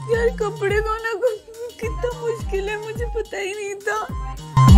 यार कपड़े धोना को कितना मुश्किल है, मुझे पता ही नहीं था।